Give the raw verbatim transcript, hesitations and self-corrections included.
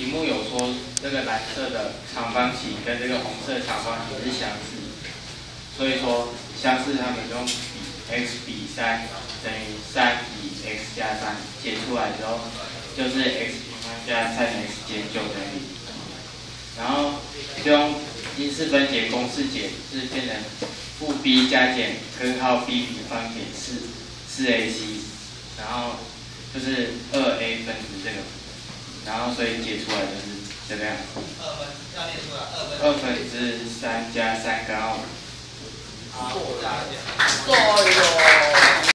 题目有说这个蓝色的长方形跟这个红色的长方形是相似，所以说相似它们用比 x 比三等于三比 x 加三解出来之后，就是 x 平方加 三 x 减九等于零。然后就用因式分解公式解，是变成负 b 加减根号 b 平方减四四 a c， 然后就是二 a 分之这个，然后所以解出来就是这个样子。 二分要列出来，二分。 二分之三加三根号五。 好，加减。 哎呦。